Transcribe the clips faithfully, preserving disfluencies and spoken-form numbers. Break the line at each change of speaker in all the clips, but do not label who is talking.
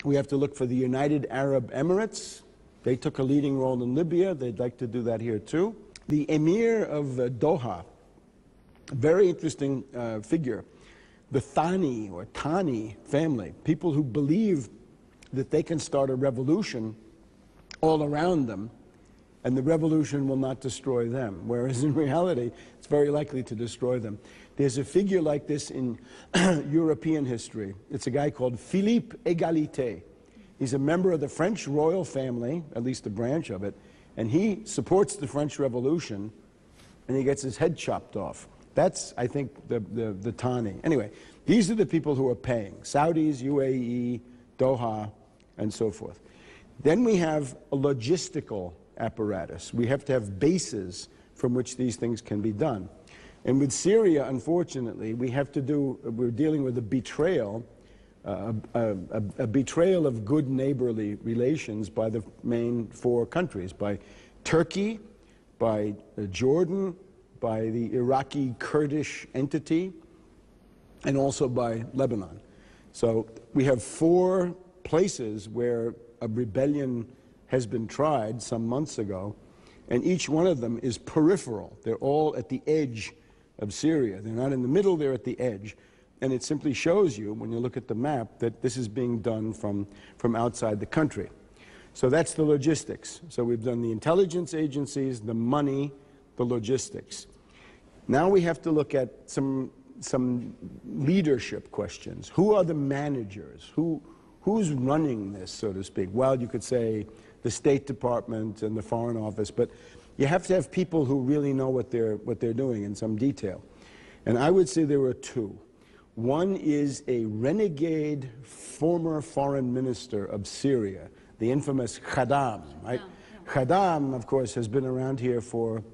We have to look for the United Arab Emirates. They took a leading role in Libya. They'd like to do that here too. The Emir of uh, Doha, a very interesting uh, figure. The Thani or Thani family, people who believe that they can start a revolution all around them, and the revolution will not destroy them, whereas in reality, it's very likely to destroy them. There's a figure like this in European history. It's a guy called Philippe Égalité. He's a member of the French royal family, at least a branch of it, and he supports the French Revolution, and he gets his head chopped off. That's, I think, the, the, the Thani. Anyway, these are the people who are paying. Saudis, U A E, Doha, and so forth. Then we have a logistical apparatus. We have to have bases from which these things can be done. And with Syria, unfortunately, we have to do, we're dealing with a betrayal, uh, a, a, a betrayal of good neighborly relations by the main four countries, by Turkey, by uh, Jordan, by the Iraqi Kurdish entity, and also by Lebanon. So we have four places where a rebellion has been tried some months ago, and each one of them is peripheral. They're all at the edge of Syria. They're not in the middle, they're at the edge. And it simply shows you, when you look at the map, that this is being done from, from outside the country. So that's the logistics. So we've done the intelligence agencies, the money, the logistics. Now we have to look at some, some leadership questions. Who are the managers? Who, who's running this, so to speak? Well, you could say the State Department and the Foreign Office, but you have to have people who really know what they're, what they're doing in some detail. And I would say there are two. One is a renegade former foreign minister of Syria, the infamous Khaddam, right? Yeah, yeah. Khaddam, of course, has been around here for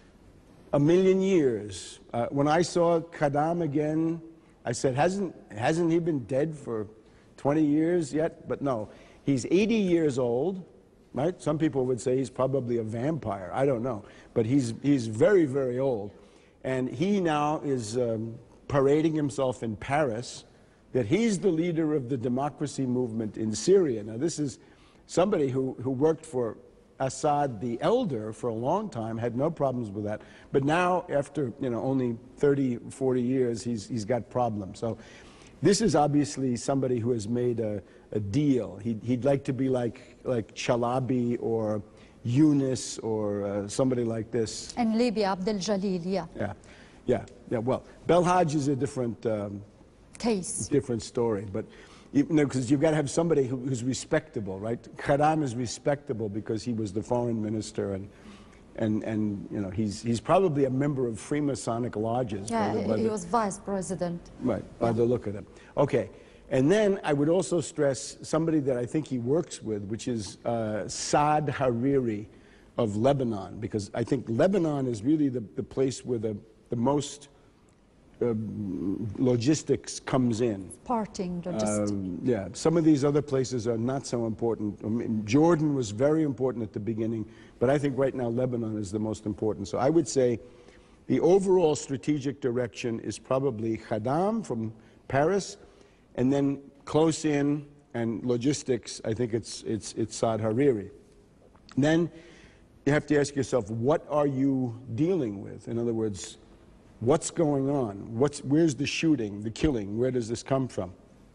a million years. Uh, when I saw Khaddam again, I said, hasn't, hasn't he been dead for twenty years yet? But no, he's eighty years old, right? Some people would say he's probably a vampire. I don't know. But he's, he's very, very old. And he now is um, parading himself in Paris, that he's the leader of the democracy movement in Syria. Now, this is somebody who, who worked for Assad the elder for a long time, had no problems with that. But now, after you know, only thirty, forty years, he's, he's got problems. So this is obviously somebody who has made a, a deal. He'd, he'd like to be like, like Chalabi or Yunus or uh, somebody like this.
In Libya, Abdel Jalil, yeah.
Yeah, yeah, yeah. Well, Belhaj is a different um,
case,
different story, but you know, because you've got to have somebody who, who's respectable, right? Khaddam is respectable because he was the foreign minister, and and and you know, he's he's probably a member of Freemasonic lodges.
Yeah,
by the, by
he
the,
was vice president.
Right, by yeah. the look of him. Okay. And then I would also stress somebody that I think he works with, which is uh, Saad Hariri of Lebanon, because I think Lebanon is really the, the place where the, the most uh, logistics comes in.
Parting logistics.
Um, yeah, some of these other places are not so important. I mean, Jordan was very important at the beginning, but I think right now Lebanon is the most important. So I would say the overall strategic direction is probably Khaddam from Paris, and then close in and logistics, I think it's, it's, it's Saad Hariri. Then you have to ask yourself, what are you dealing with? In other words, what's going on? What's, where's the shooting, the killing? Where does this come from?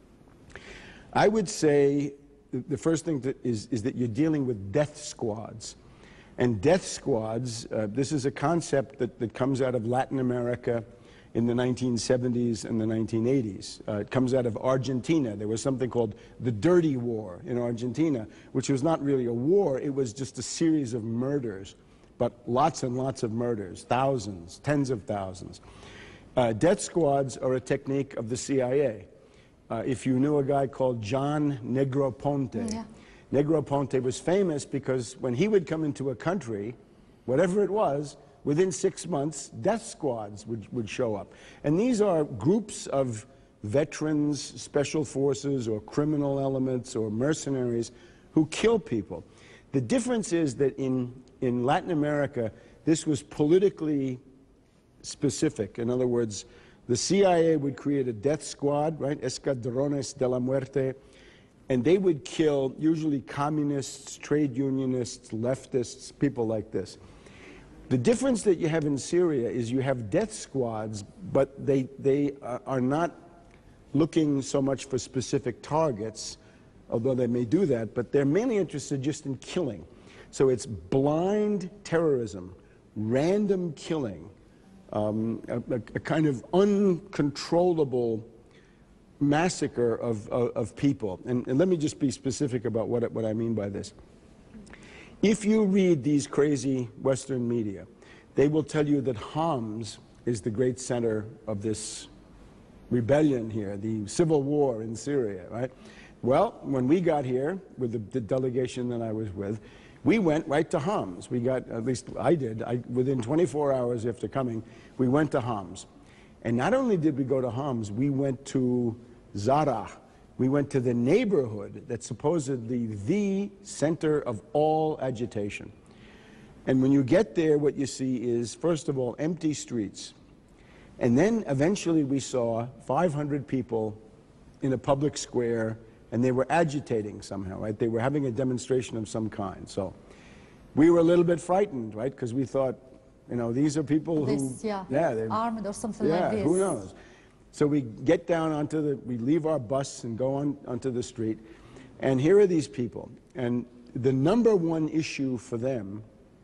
I would say the first thing that is, is that you're dealing with death squads. And death squads, uh, this is a concept that, that comes out of Latin America in the nineteen seventies and the nineteen eighties. Uh, it comes out of Argentina. There was something called the Dirty War in Argentina, which was not really a war, it was just a series of murders, but lots and lots of murders, thousands, tens of thousands. Uh, death squads are a technique of the C I A. Uh, if you knew a guy called John Negroponte, yeah. Negroponte was famous because when he would come into a country, whatever it was, within six months, death squads would, would show up. And these are groups of veterans, special forces, or criminal elements, or mercenaries who kill people. The difference is that in, in Latin America, this was politically specific. In other words, the C I A would create a death squad, right? Escadrones de la Muerte. and they would kill usually communists, trade unionists, leftists, people like this. The difference that you have in Syria is you have death squads, but they, they are not looking so much for specific targets, although they may do that, but they're mainly interested just in killing. So it's blind terrorism, random killing, um, a, a kind of uncontrollable massacre of, of, of people. And, and let me just be specific about what, what I mean by this. If you read these crazy Western media, they will tell you that Homs is the great center of this rebellion here, the civil war in Syria, right? Well, when we got here with the, the delegation that I was with, we went right to Homs. We got, at least I did, I, within twenty-four hours after coming, we went to Homs. And not only did we go to Homs, we went to Zara. We went to the neighborhood that's supposedly the center of all agitation. And when you get there, what you see is, first of all, empty streets. And then eventually we saw five hundred people in a public square, and they were agitating somehow, right? They were having a demonstration of some kind. So we were a little bit frightened, right? Because we thought, you know, these are people
this,
who,
yeah,
yeah they're
armed or something
yeah,
like this.
who knows? So we get down onto the, we leave our bus and go on onto the street, and here are these people. And the number one issue for them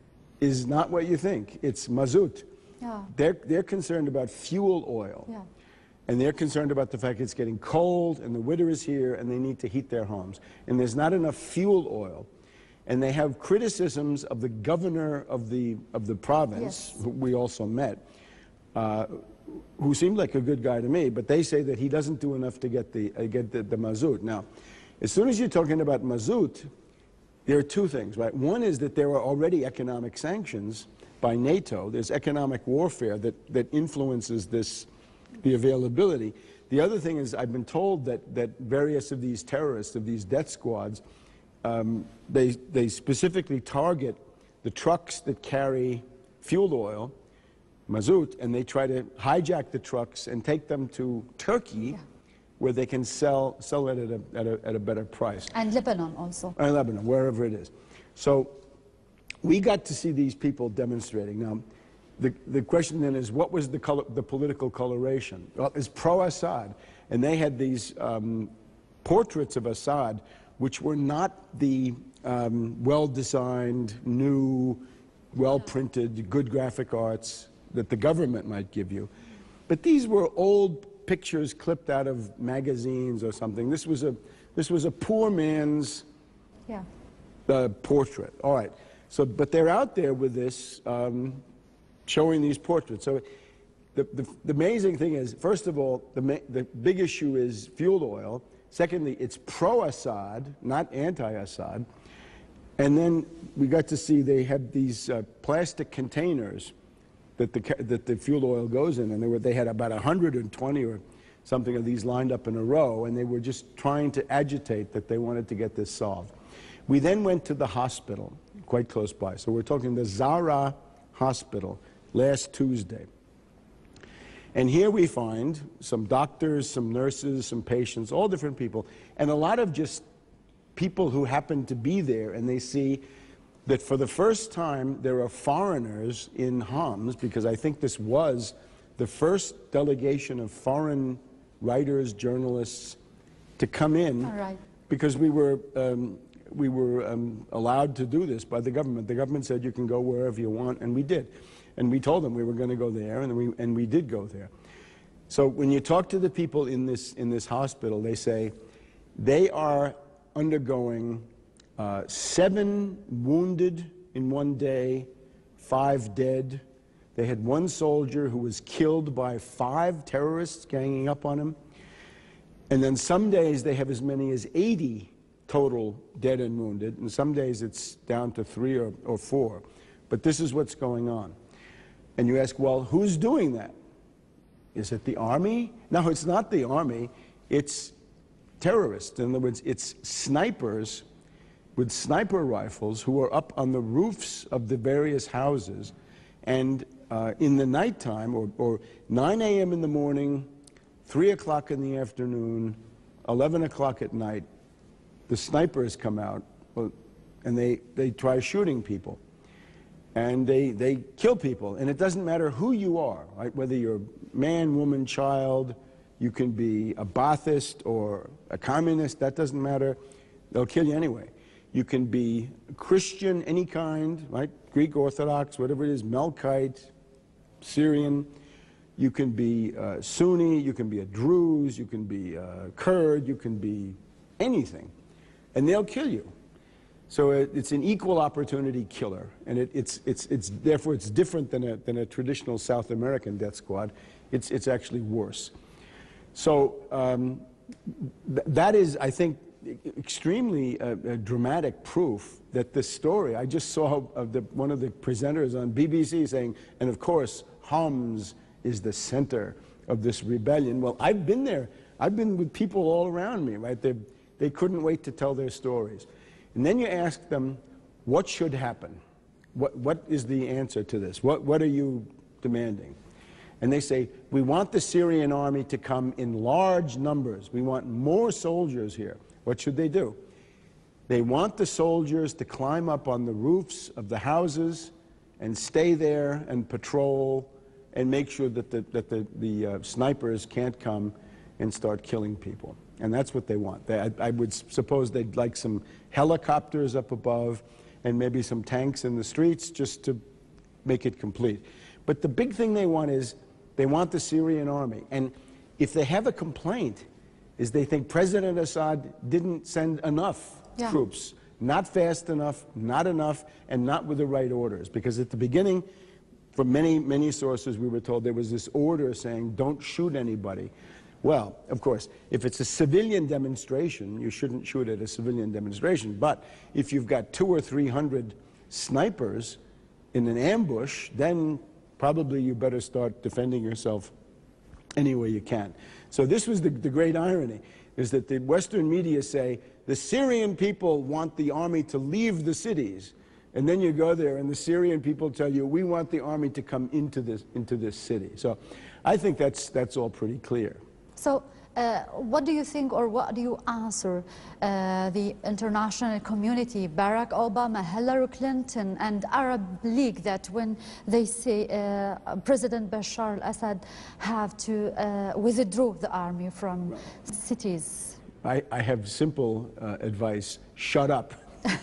is not what you think. It's mazout.
Yeah.
They're, they're concerned about fuel oil.
Yeah.
And they're concerned about the fact it's getting cold, and the winter is here, and they need to heat their homes. And there's not enough fuel oil. And they have criticisms of the governor of the, of the province,
yes.
who we also met, uh, who seemed like a good guy to me, but they say that he doesn't do enough to get the, uh, get the, the mazout. Now, as soon as you're talking about mazout, there are two things, right? One is that there are already economic sanctions by NATO. There's economic warfare that, that influences this, the availability. The other thing is, I've been told that, that various of these terrorists, of these death squads, um, they, they specifically target the trucks that carry fuel oil, mazout, and they try to hijack the trucks and take them to Turkey, yeah. where they can sell, sell it at a, at, a, at a better price.
And Lebanon also.
And Lebanon, wherever it is. So we got to see these people demonstrating. Now, the, the question then is, what was the, color, the political coloration? Well, it's pro-Assad, and they had these um, portraits of Assad, which were not the um, well-designed, new, well-printed, good graphic arts that the government might give you. But these were old pictures clipped out of magazines or something. This was a, this was a poor man's
yeah.
uh, portrait. All right. So, but they're out there with this, um, showing these portraits. So the, the, the amazing thing is, first of all, the, the big issue is fuel oil. Secondly, it's pro-Assad, not anti-Assad. And then we got to see they had these uh, plastic containers that the, that the fuel oil goes in, and they, were, they had about one hundred twenty or something of these lined up in a row, and they were just trying to agitate that they wanted to get this solved. We then went to the hospital, quite close by. So we're talking the Zara Hospital last Tuesday. And here we find some doctors, some nurses, some patients, all different people, and a lot of just people who happen to be there, and they see that for the first time there are foreigners in Homs, because I think this was the first delegation of foreign writers, journalists to come in,
all right.
because we were, um, we were um, allowed to do this by the government. The government said you can go wherever you want, and we did. And we told them we were going to go there, and we, and we did go there. So when you talk to the people in this, in this hospital, they say they are undergoing uh, seven wounded in one day, five dead. They had one soldier who was killed by five terrorists ganging up on him. And then some days they have as many as eighty total dead and wounded, and some days it's down to three or, or four. But this is what's going on. And you ask, well, who's doing that? Is it the army? No, it's not the army. It's terrorists. In other words, it's snipers with sniper rifles who are up on the roofs of the various houses. And uh, in the nighttime, or, or nine A M in the morning, three o'clock in the afternoon, eleven o'clock at night, the snipers come out, and they, they try shooting people. And they, they kill people. And it doesn't matter who you are, right? Whether you're man, woman, child, you can be a Ba'athist or a communist, that doesn't matter. They'll kill you anyway. You can be a Christian, any kind, right? Greek Orthodox, whatever it is, Melkite, Syrian. You can be uh, Sunni, you can be a Druze, you can be a Kurd, you can be anything. And they'll kill you. So it, it's an equal opportunity killer, and it, it's, it's, it's, therefore it's different than a, than a traditional South American death squad. It's, it's actually worse. So um, th that is, I think, extremely uh, uh, dramatic proof that this story, I just saw uh, the, one of the presenters on B B C saying, and of course, Homs is the center of this rebellion. Well, I've been there. I've been with people all around me, right? They, they couldn't wait to tell their stories. And then you ask them, what should happen? What, what is the answer to this? What, what are you demanding? And they say, we want the Syrian army to come in large numbers. We want more soldiers here. What should they do? They want the soldiers to climb up on the roofs of the houses and stay there and patrol and make sure that the, that the, the uh, snipers can't come and start killing people. And that's what they want. They, I, I would suppose they'd like some helicopters up above and maybe some tanks in the streets just to make it complete. But the big thing they want is they want the Syrian army. And if they have a complaint, is they think President Assad didn't send enough yeah. troops, not fast enough, not enough, and not with the right orders. Because at the beginning, from many, many sources, we were told there was this order saying, don't shoot anybody. Well, of course, if it's a civilian demonstration, you shouldn't shoot at a civilian demonstration. But if you've got two or three hundred snipers in an ambush, then probably you better start defending yourself any way you can. So this was the, the great irony, is that the Western media say, the Syrian people want the army to leave the cities. And then you go there and the Syrian people tell you, we want the army to come into this, into this city. So I think that's, that's all pretty clear.
So uh, what do you think, or what do you answer uh, the international community, Barack Obama, Hillary Clinton, and Arab League, that when they say uh, President Bashar al-Assad have to uh, withdraw the army from right. cities?
I, I have simple uh, advice: shut up.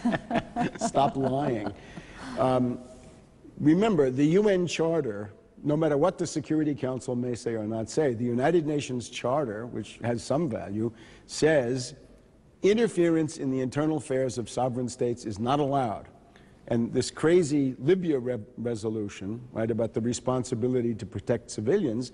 Stop lying. Um, remember, the U N Charter, no matter what the Security Council may say or not say, the United Nations Charter, which has some value, says interference in the internal affairs of sovereign states is not allowed. And this crazy Libya re resolution, right, about the responsibility to protect civilians,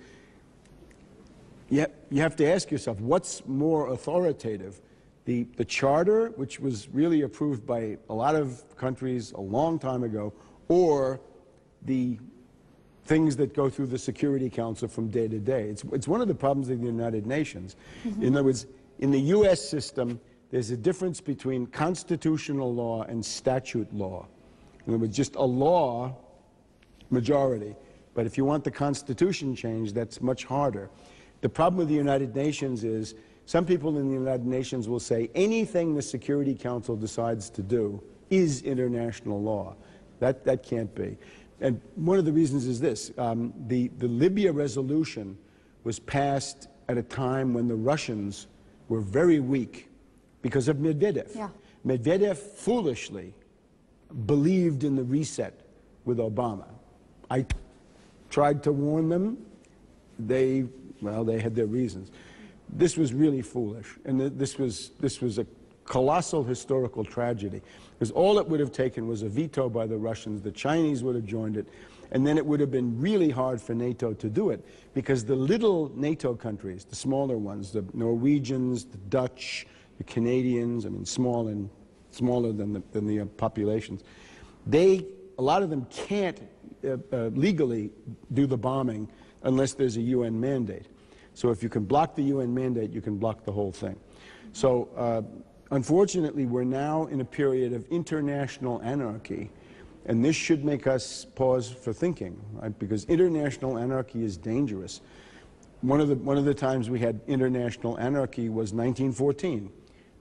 you, ha you have to ask yourself, what's more authoritative? The, the Charter, which was really approved by a lot of countries a long time ago, or the things that go through the Security Council from day to day. It's, it's one of the problems of the United Nations. Mm-hmm. In other words, in the U S system, there's a difference between constitutional law and statute law. In other words, just a law majority. But if you want the Constitution changed, that's much harder. The problem with the United Nations is some people in the United Nations will say anything the Security Council decides to do is international law. That, that can't be. And one of the reasons is this. Um, the, the Libya resolution was passed at a time when the Russians were very weak because of Medvedev.
Yeah.
Medvedev foolishly believed in the reset with Obama. I tried to warn them. They, well, they had their reasons. This was really foolish, and this was, this was a colossal historical tragedy, because all it would have taken was a veto by the Russians, the Chinese would have joined it, and then it would have been really hard for NATO to do it, because the little NATO countries, the smaller ones, the Norwegians, the Dutch, the Canadians, I mean small and smaller than the, than the uh, populations, they, a lot of them can't uh, uh, legally do the bombing unless there's a U N mandate. So if you can block the U N mandate, you can block the whole thing. So uh, unfortunately, we're now in a period of international anarchy, and this should make us pause for thinking, right? Because international anarchy is dangerous. One of the, one of the times we had international anarchy was nineteen fourteen,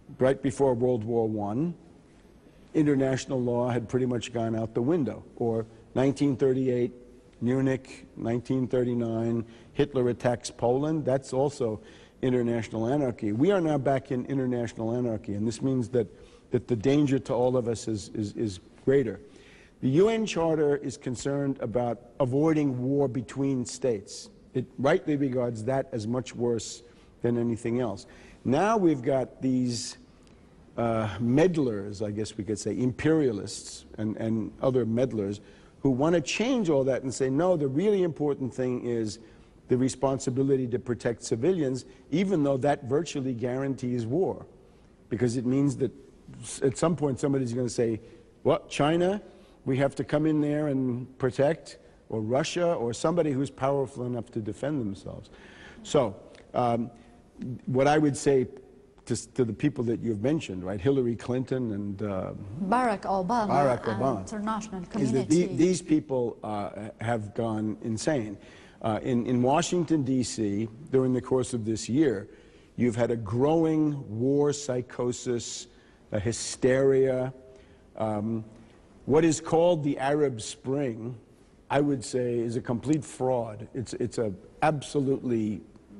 right before World War One, international law had pretty much gone out the window. Or nineteen thirty-eight, Munich, nineteen thirty-nine, Hitler attacks Poland. That's also international anarchy. We are now back in international anarchy, and this means that, that the danger to all of us is, is, is greater. The U N Charter is concerned about avoiding war between states. It rightly regards that as much worse than anything else. Now we've got these uh, meddlers, I guess we could say, imperialists and, and other meddlers, who want to change all that and say, no, the really important thing is the responsibility to protect civilians, even though that virtually guarantees war. Because it means that at some point somebody's going to say, well, China, we have to come in there and protect, or Russia, or somebody who's powerful enough to defend themselves. So um, what I would say to, to the people that you've mentioned, right, Hillary Clinton and uh,
Barack Obama,
Barack
and
Obama,
international community.
Is that the, these people uh, have gone insane. Uh, in, in Washington, D C, during the course of this year, you've had a growing war psychosis, a hysteria. Um, what is called the Arab Spring, I would say, is a complete fraud. It's, it's a absolutely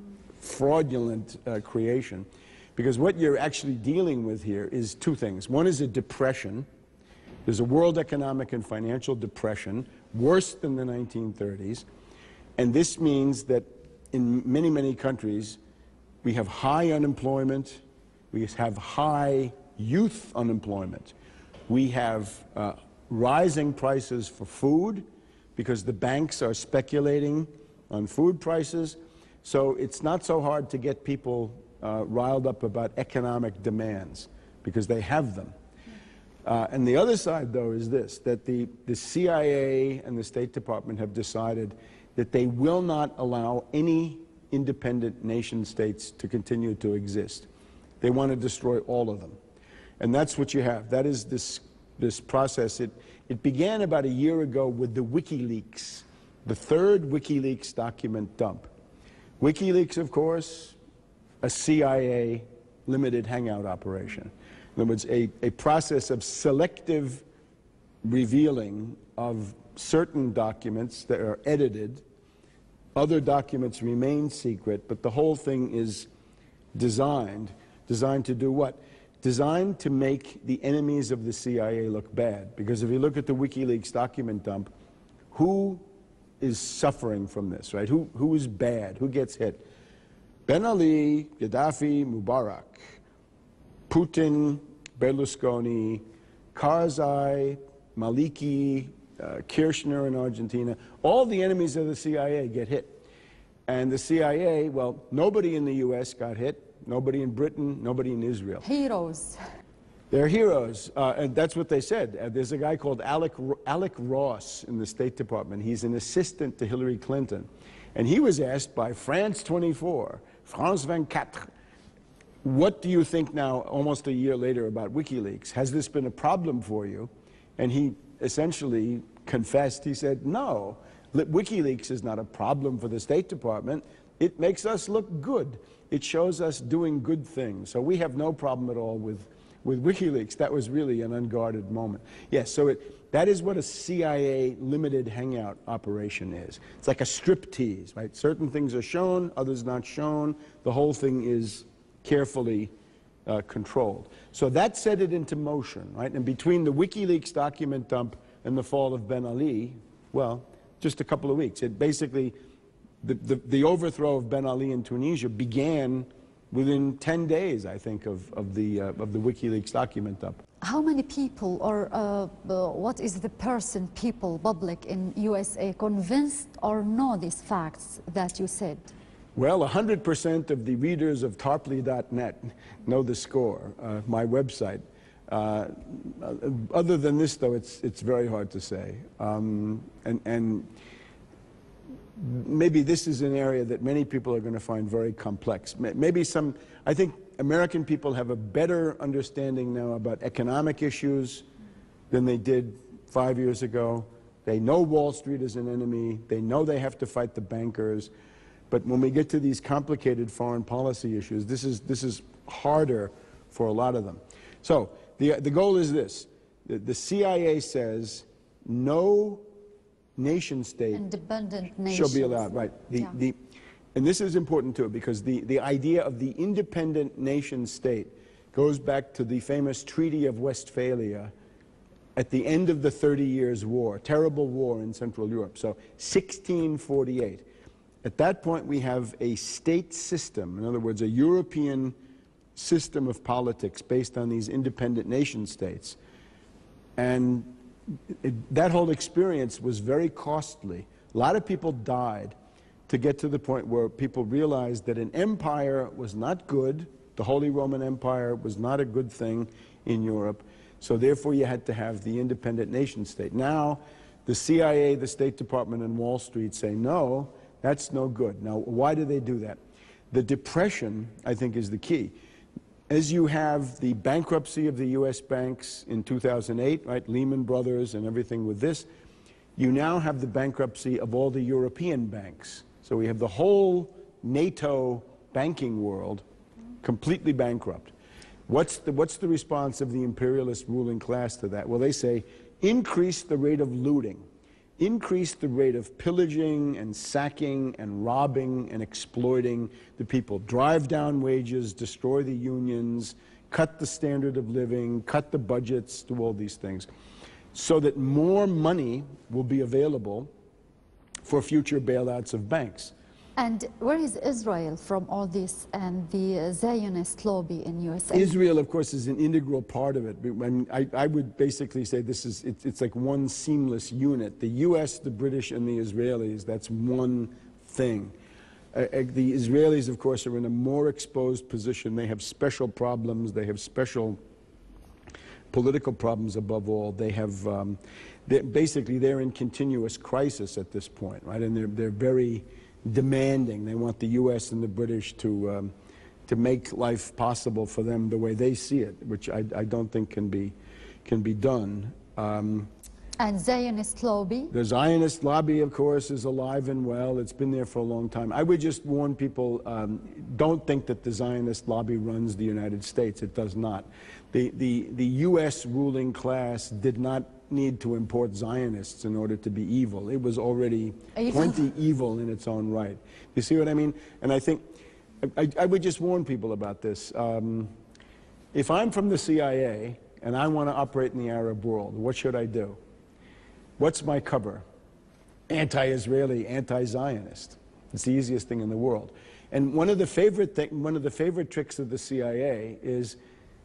fraudulent uh, creation, because what you're actually dealing with here is two things. One is a depression. There's a world economic and financial depression, worse than the nineteen thirties. And this means that in many, many countries, we have high unemployment, we have high youth unemployment, we have uh, rising prices for food because the banks are speculating on food prices. So it's not so hard to get people uh, riled up about economic demands because they have them. Uh, and the other side, though, is this, that the, the C I A and the State Department have decided that they will not allow any independent nation states to continue to exist. They want to destroy all of them. And that's what you have. That is this, this process. It, it began about a year ago with the WikiLeaks, the third WikiLeaks document dump. WikiLeaks, of course, a C I A limited hangout operation. In other words, a, a process of selective revealing of certain documents that are edited. Other documents remain secret, but the whole thing is designed. Designed to do what? Designed to make the enemies of the C I A look bad. Because if you look at the WikiLeaks document dump, who is suffering from this, right? Who, who is bad? Who gets hit? Ben Ali, Gaddafi, Mubarak, Putin, Berlusconi, Karzai, Maliki, uh, Kirchner in Argentina, all the enemies of the C I A get hit. And the C I A, well, nobody in the U S got hit, nobody in Britain, nobody in Israel.
Heroes.
They're heroes, uh, and that's what they said. Uh, there's a guy called Alec, Alec Ross in the State Department. He's an assistant to Hillary Clinton. And he was asked by France twenty-four, France twenty-four, what do you think now, almost a year later, about WikiLeaks? Has this been a problem for you? And he essentially confessed. He said, no, WikiLeaks is not a problem for the State Department. It makes us look good. It shows us doing good things. So we have no problem at all with, with WikiLeaks. That was really an unguarded moment. Yes, so it, that is what a C I A limited hangout operation is. It's like a striptease, right? Certain things are shown, others not shown. The whole thing is carefully uh, controlled. So that set it into motion, right? And between the WikiLeaks document dump and the fall of Ben Ali, well, just a couple of weeks. It basically, the, the, the overthrow of Ben Ali in Tunisia began within ten days, I think, of, of, the, uh, of the WikiLeaks document dump.
How many people, or uh, uh, what is the person, people, public in U S A convinced or know these facts that you said?
Well, one hundred percent of the readers of tarpley dot net know the score, uh, my website. Uh, other than this, though, it's, it's very hard to say. Um, and, and maybe this is an area that many people are going to find very complex. Maybe some, I think American people have a better understanding now about economic issues than they did five years ago. They know Wall Street is an enemy. They know they have to fight the bankers. But when we get to these complicated foreign policy issues, this is, this is harder for a lot of them. So the, the goal is this. The, the C I A says no nation state
independent nations
shall be allowed. Right. The,
yeah.
the, and this is important too, because the, the idea of the independent nation state goes back to the famous Treaty of Westphalia at the end of the Thirty Years' War, terrible war in Central Europe, so sixteen forty-eight. At that point, we have a state system, in other words, a European system of politics based on these independent nation states. And it, that whole experience was very costly. A lot of people died to get to the point where people realized that an empire was not good. The Holy Roman Empire was not a good thing in Europe. So therefore, you had to have the independent nation state. Now, the C I A, the State Department, and Wall Street say, no, that's no good. Now, why do they do that? The depression, I think, is the key. As you have the bankruptcy of the U S banks in two thousand eight, right, Lehman Brothers and everything with this, you now have the bankruptcy of all the European banks. So we have the whole NATO banking world completely bankrupt. What's the, what's the response of the imperialist ruling class to that? Well, they say, increase the rate of looting, increase the rate of pillaging and sacking and robbing and exploiting the people, drive down wages, destroy the unions, cut the standard of living, cut the budgets, do all these things, so that more money will be available for future bailouts of banks.
And where is Israel from all this and the Zionist lobby in U S A?
Israel, of course, is an integral part of it. I, I would basically say this is, it's, it's like one seamless unit. The U S, the British, and the Israelis, that's one thing. Uh, uh, the Israelis, of course, are in a more exposed position. They have special problems. They have special political problems above all. They have, um, they're, basically, they're in continuous crisis at this point, right? And they're, they're very demanding. They want the U S and the British to um, to make life possible for them the way they see it, which I, I don't think can be can be done. Um,
and Zionist lobby?
The Zionist lobby, of course, is alive and well. It's been there for a long time. I would just warn people, um, don't think that the Zionist lobby runs the United States. It does not. The, the, the U S ruling class did not need to import Zionists in order to be evil. It was already evil. plenty evil in its own right. You see what I mean? And I think, I, I would just warn people about this. Um, if I'm from the C I A and I want to operate in the Arab world, what should I do? What's my cover? Anti-Israeli, anti-Zionist. It's the easiest thing in the world. And one of the favorite thing, one of the favorite tricks of the C I A is,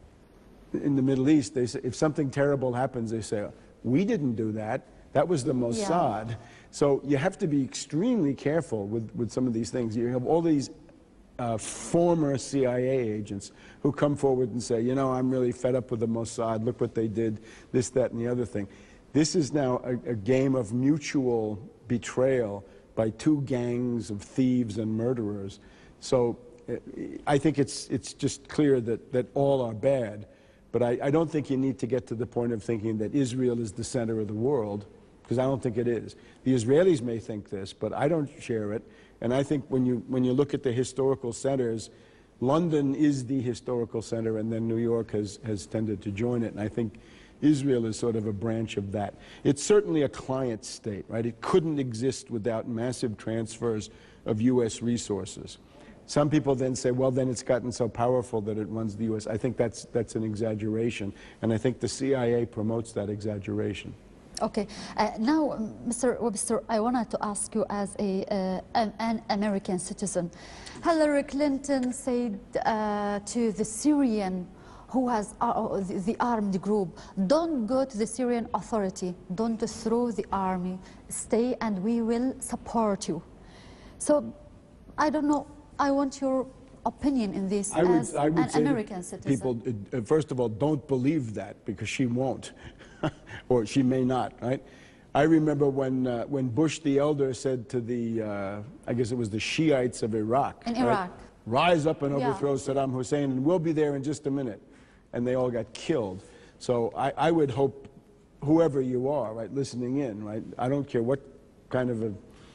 in the Middle East, they say, if something terrible happens, they say, we didn't do that. That was the Mossad. Yeah. So you have to be extremely careful with, with some of these things. You have all these uh, former C I A agents who come forward and say, you know, I'm really fed up with the Mossad. Look what they did, this, that, and the other thing. This is now a, a game of mutual betrayal by two gangs of thieves and murderers. So uh, I think it's, it's just clear that, that all are bad. But I, I don't think you need to get to the point of thinking that Israel is the center of the world, because I don't think it is. The Israelis may think this, but I don't share it. And I think when you, when you look at the historical centers, London is the historical center, and then New York has, has tended to join it. And I think Israel is sort of a branch of that. It's certainly a client state, right? It couldn't exist without massive transfers of U S resources. Some people then say, well, then it's gotten so powerful that it runs the U S. I think that's, that's an exaggeration, and I think the C I A promotes that exaggeration.
Okay. Uh, now, Mister Webster, I wanted to ask you as a, uh, an American citizen. Hillary Clinton said uh, to the Syrian who has uh, the, the armed group, don't go to the Syrian authority, don't throw the army, stay and we will support you. So, I don't know. I want your opinion in this
I would,
as
I would
an
say
American citizen.
People, uh, first of all, don't believe that, because she won't, or she may not, right? I remember when, uh, when Bush the elder said to the, uh, I guess it was the Shiites of Iraq.
In
right?
Iraq.
Rise up and overthrow
yeah.
Saddam Hussein, and we'll be there in just a minute. And they all got killed. So I, I would hope, whoever you are, right, listening in, right, I don't care what kind of a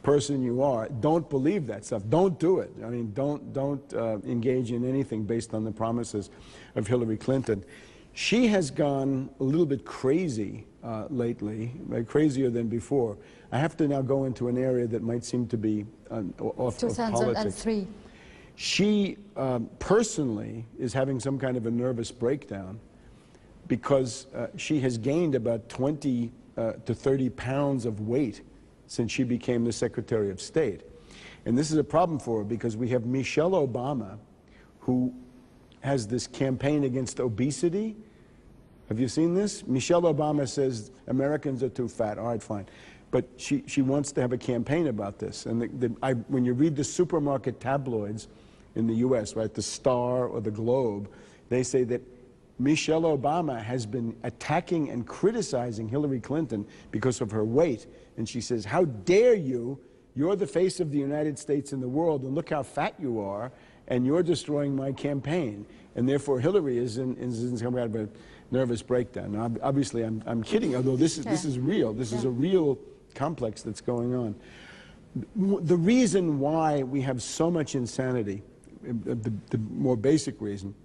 person you are, don't believe that stuff. Don't do it. I mean, don't, don't uh, engage in anything based on the promises of Hillary Clinton. She has gone a little bit crazy uh, lately, uh, crazier than before. I have to now go into an area that might seem to be uh, off
two thousand three.
She um, personally is having some kind of a nervous breakdown because uh, she has gained about twenty uh, to thirty pounds of weight since she became the Secretary of State. And this is a problem for her because we have Michelle Obama, who has this campaign against obesity. Have you seen this? Michelle Obama says Americans are too fat. All right, fine. But she, she wants to have a campaign about this. And the, the, I, when you read the supermarket tabloids in the U S, right, the Star or the Globe, they say that Michelle Obama has been attacking and criticizing Hillary Clinton because of her weight. And she says, how dare you? You're the face of the United States in the world, and look how fat you are, and you're destroying my campaign. And therefore, Hillary is in, is in some kind of a nervous breakdown. Now, obviously, I'm, I'm kidding, although this is, this is real. This is a real complex that's going on. The reason why we have so much insanity, the, the more basic reason,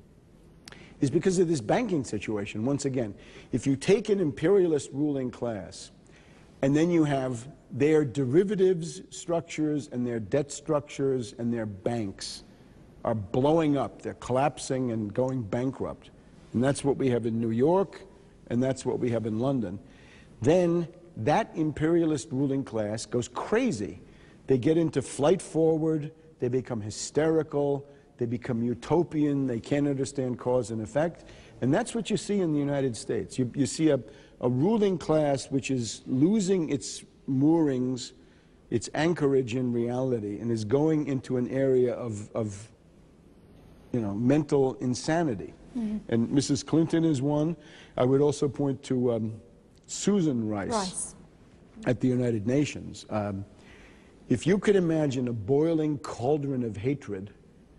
is because of this banking situation. Once again, if you take an imperialist ruling class, and then you have their derivatives structures and their debt structures and their banks are blowing up, they're collapsing and going bankrupt. And that's what we have in New York, and that's what we have in London. Then that imperialist ruling class goes crazy. They get into flight forward, they become hysterical, they become utopian, they can't understand cause and effect. And that's what you see in the United States. You, you see a, a ruling class which is losing its moorings, its anchorage in reality, and is going into an area of, of you know, mental insanity. Mm-hmm. And Missus Clinton is one. I would also point to um, Susan Rice, Rice at the United Nations. Um, if you could imagine a boiling cauldron of hatred,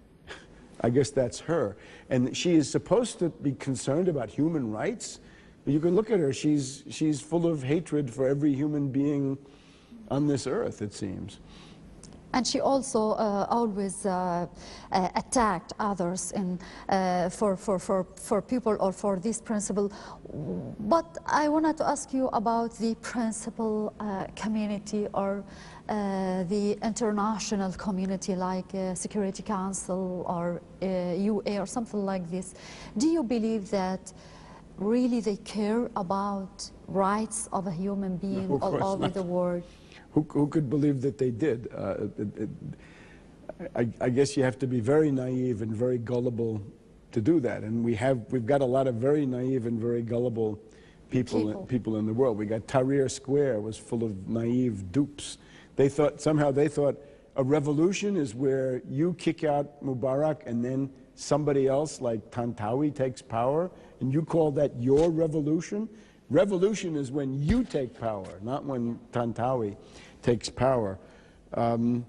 I guess that's her. And she is supposed to be concerned about human rights. But you can look at her, she's, she's full of hatred for every human being on this earth, it seems.
And she also uh, always uh, uh, attacked others in, uh, for, for, for, for people or for this principle. But I wanted to ask you about the principal uh, community or uh, the international community like uh, Security Council or uh, U A or something like this. Do you believe that really they care about rights of a human being
no,
all over
not.
the world?
Who, who could believe that they did? Uh, it, it, I, I guess you have to be very naive and very gullible to do that. And we have, we've got a lot of very naive and very gullible people, people. In, people in the world. We got Tahrir Square was full of naive dupes. They thought, somehow they thought a revolution is where you kick out Mubarak and then somebody else like Tantawi takes power, and you call that your revolution? Revolution is when you take power, not when Tantawi takes power. Um,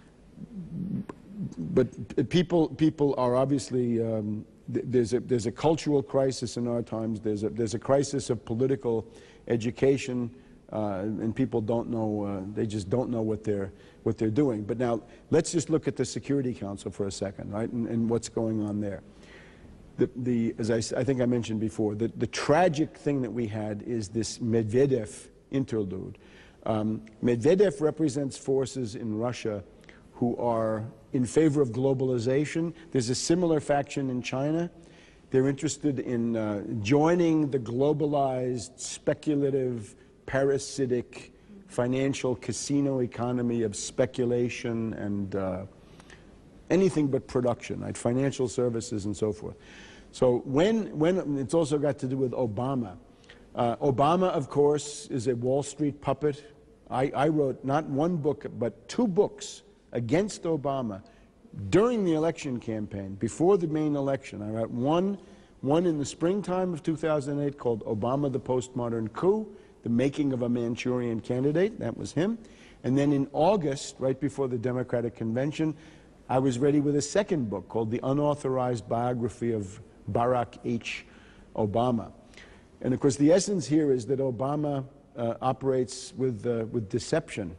but people, people are obviously, um, th there's, a, there's a cultural crisis in our times, there's a, there's a crisis of political education, uh, and people don't know, uh, they just don't know what they're, what they're doing. But now, let's just look at the Security Council for a second, right, and, and what's going on there. The, the, as I, I think I mentioned before, the, the tragic thing that we had is this Medvedev interlude. Um, Medvedev represents forces in Russia who are in favor of globalization. There's a similar faction in China. They're interested in uh, joining the globalized, speculative, parasitic, financial casino economy of speculation and uh, anything but production, right? Financial services and so forth. So when, when it's also got to do with Obama. Uh, Obama, of course, is a Wall Street puppet. I, I wrote not one book, but two books against Obama during the election campaign, before the main election. I wrote one, one in the springtime of two thousand eight called Obama the Postmodern Coup, The Making of a Manchurian Candidate. That was him. And then in August, right before the Democratic Convention, I was ready with a second book called The Unauthorized Biography of Barack H. Obama. And of course, the essence here is that Obama uh, operates with, uh, with deception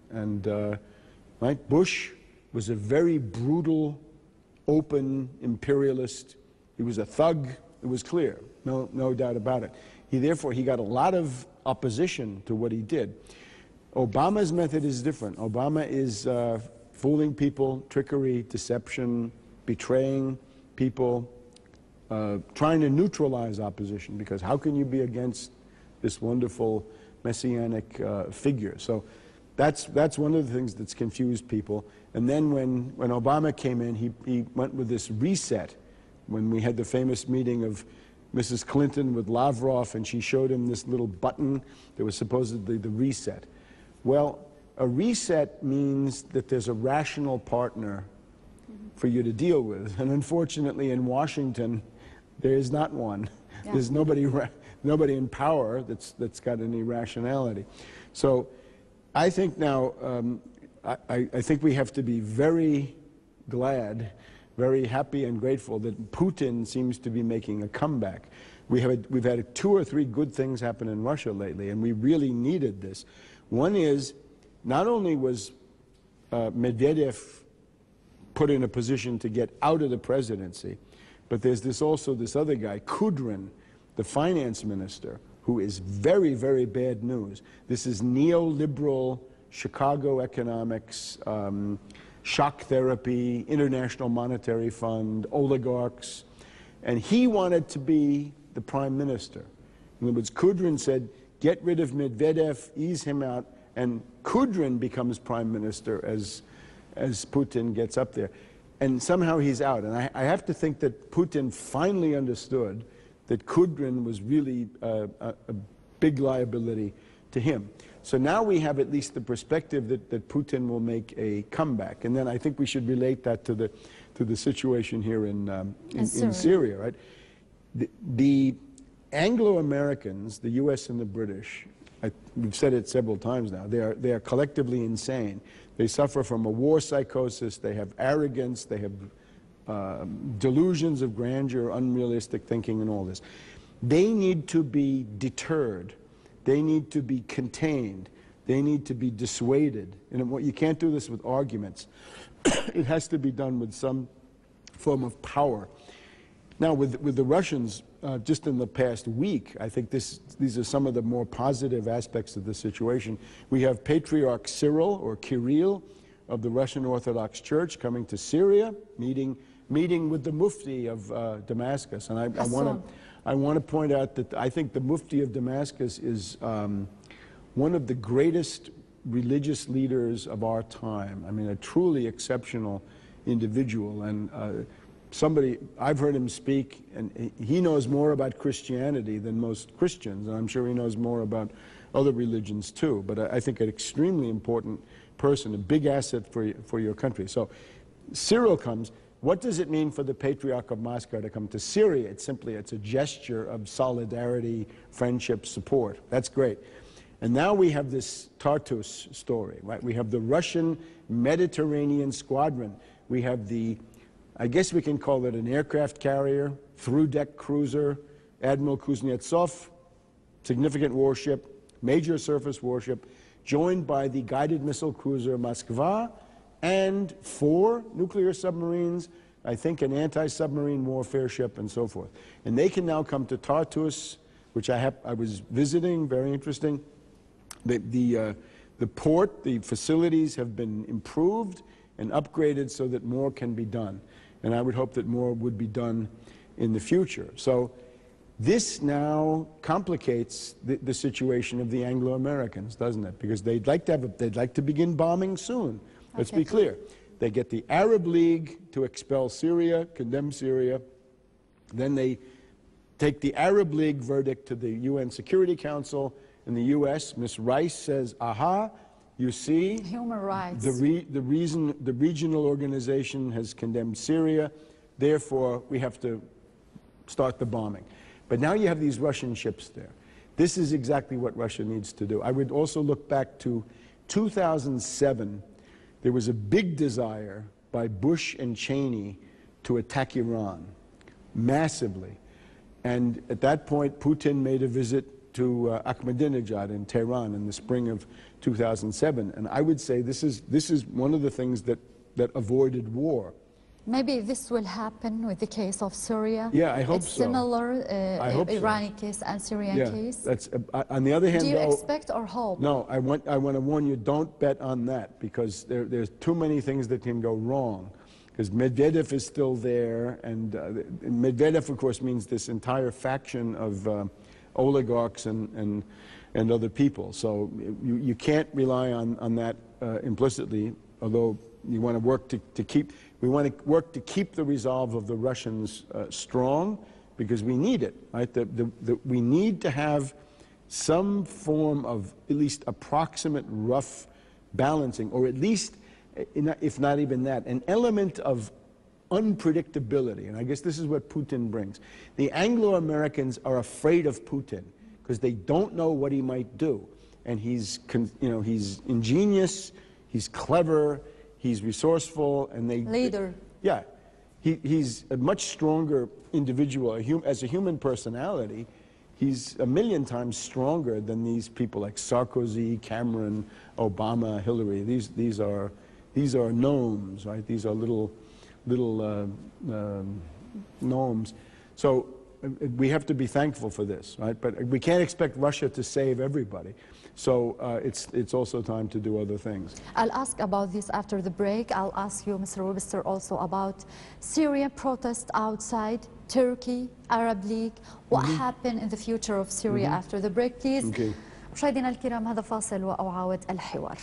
And uh, right, Bush was a very brutal, open imperialist. He was a thug. It was clear, no, no doubt about it. He therefore he got a lot of opposition to what he did. Obama's method is different. Obama is uh, fooling people, trickery, deception, betraying people, uh, trying to neutralize opposition, because how can you be against this wonderful messianic uh, figure? So that's, that's one of the things that's confused people. And then when, when Obama came in, he, he went with this reset. When we had the famous meeting of Missus Clinton with Lavrov, and she showed him this little button that was supposedly the reset. Well, a reset means that there's a rational partner for you to deal with. And unfortunately, in Washington, there is not one. Yeah. There's nobody, nobody in power that's, that's got any rationality. So I think now, um, I, I think we have to be very glad, very happy and grateful that Putin seems to be making a comeback. We have a, we've had two or three good things happen in Russia lately, and we really needed this. One is, not only was uh, Medvedev put in a position to get out of the presidency, but there's this also this other guy, Kudrin, the finance minister, who is very, very bad news. This is neoliberal Chicago economics, um, shock therapy, International Monetary Fund, oligarchs, and he wanted to be the prime minister. In other words, Kudrin said, get rid of Medvedev, ease him out, and Kudrin becomes prime minister as, as Putin gets up there. And somehow he's out. And I, I have to think that Putin finally understood that Kudrin was really a, a, a big liability to him. So now we have at least the perspective that, that Putin will make a comeback. And then I think we should relate that to the, to the situation here in, um, in, in, Syria. in Syria, right? The, the Anglo-Americans, the U S and the British, I, we've said it several times now, they are, they are collectively insane. They suffer from a war psychosis, they have arrogance, they have uh, delusions of grandeur, unrealistic thinking and all this. They need to be deterred. They need to be contained. They need to be dissuaded. And what, you can't do this with arguments. It has to be done with some form of power. Now, with, with the Russians, uh, just in the past week, I think this, these are some of the more positive aspects of the situation. We have Patriarch Cyril, or Kirill, of the Russian Orthodox Church coming to Syria, meeting, meeting with the Mufti of uh, Damascus. And I, I want to I want to point out that I think the Mufti of Damascus is um, one of the greatest religious leaders of our time. I mean, a truly exceptional individual. And uh, somebody, I've heard him speak, and he knows more about Christianity than most Christians, and I'm sure he knows more about other religions too. But I, I think an extremely important person, a big asset for, for your country. So Cyril comes. What does it mean for the Patriarch of Moscow to come to Syria? It's simply, it's a gesture of solidarity, friendship, support. That's great. And now we have this Tartus story, right? We have the Russian Mediterranean Squadron. We have the, I guess we can call it an aircraft carrier, through-deck cruiser, Admiral Kuznetsov, significant warship, major surface warship, joined by the guided missile cruiser Moskva, and four nuclear submarines, I think an anti-submarine warfare ship, and so forth. And they can now come to Tartus, which I, have, I was visiting, very interesting. The, the, uh, the port, the facilities have been improved and upgraded so that more can be done. And I would hope that more would be done in the future. So this now complicates the, the situation of the Anglo-Americans, doesn't it? Because they'd like to have a, they'd like to begin bombing soon. Let's be clear. They get the Arab League to expel Syria, condemn Syria. Then they take the Arab League verdict to the U N Security Council. In the U S, Miz Rice says, aha, you see,
human rights.
The, re the, reason, the regional organization has condemned Syria, therefore we have to start the bombing. But now you have these Russian ships there. This is exactly what Russia needs to do. I would also look back to two thousand seven. There was a big desire by Bush and Cheney to attack Iran, massively. And at that point, Putin made a visit to uh, Ahmadinejad in Tehran in the spring of two thousand seven. And I would say this is, this is one of the things that, that avoided war.
Maybe this will happen with the case of Syria.
Yeah, I hope
it's
so.
Similar uh,
I hope
Iranian
so.
case and Syrian
yeah,
case.
That's, uh, on the other hand,
do you
though,
expect or hope?
No, I want, I want to warn you, don't bet on that, because there, there's too many things that can go wrong. Because Medvedev is still there, and, uh, and Medvedev, of course, means this entire faction of uh, oligarchs and, and, and other people. So you, you can't rely on, on that uh, implicitly, although you want to work to, to keep, we want to work to keep the resolve of the Russians uh, strong, because we need it, right? The, the, the, we need to have some form of at least approximate rough balancing, or at least, if not even that, an element of unpredictability. And I guess this is what Putin brings. The Anglo-Americans are afraid of Putin because they don't know what he might do. And he's, you know, he's ingenious, he's clever, he's resourceful, and they...
Leader.
Yeah. He, he's a much stronger individual. A hum, as a human personality, he's a million times stronger than these people like Sarkozy, Cameron, Obama, Hillary. These, these are... These are gnomes, right? These are little, little uh, um, gnomes. So uh, we have to be thankful for this, right? But we can't expect Russia to save everybody. So uh, it's, it's also time to do other things.
I'll ask about this after the break. I'll ask you, Mister Webster, also about Syrian protests outside Turkey, Arab League. What mm-hmm. happened in the future of Syria mm-hmm. after the break, please?
Okay.
مشاهدينا الكرام، هذا فاصل وأعاود الحوار.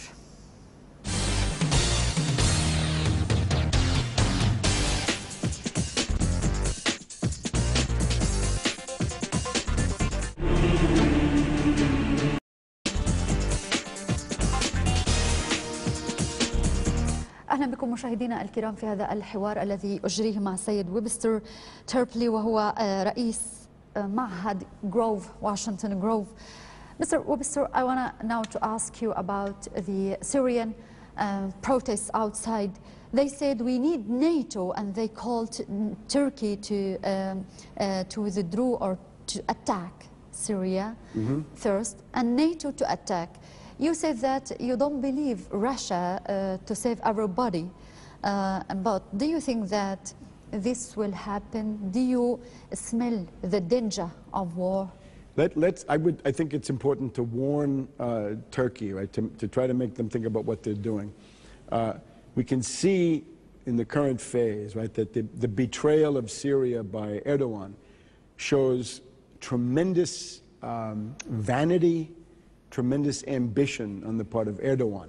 أهلا بكم مشاهدينا الكرام في هذا الحوار الذي أجريه مع السيد ويبستر تيربلي، وهو رئيس معهد جروف واشنطن جروف. Mister Webster, I want to now to ask you about the Syrian uh, protests outside. They said we need NATO, and they called Turkey to um, uh, to withdraw or to attack Syria mm-hmm. first, and NATO to attack. You said that you don't believe Russia uh, to save everybody, uh, but do you think that this will happen? Do you smell the danger of war?
Let, let's, I, would, I think it's important to warn uh, Turkey, right, to, to try to make them think about what they're doing. Uh, we can see in the current phase, right, that the, the betrayal of Syria by Erdogan shows tremendous um, vanity, tremendous ambition on the part of Erdogan.